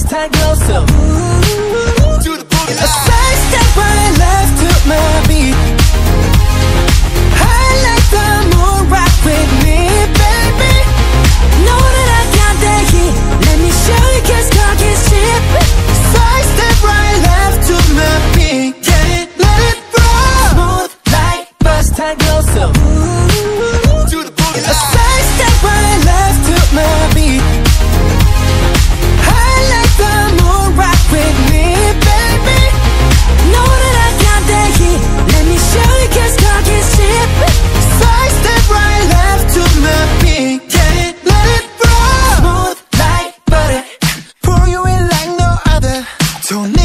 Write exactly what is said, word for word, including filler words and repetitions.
tight glow, so ooh, to the boogie line. A side step right left to my beat. I like the moon rock with me, baby. Know that I got that heat. Let me show you, cause cock is cheap. Side step right left to my beat. Get it, let it roll. Smooth like bus tight glow, so ooh, to the boogie line. A side step right left to my beat. I like the moon rock with me, baby. Know that I got that heat. Let me show you, cause cock is cheap. Side step right left to my beat. Get it, let it roll. Smooth like butter. Pour you in like no other. Don't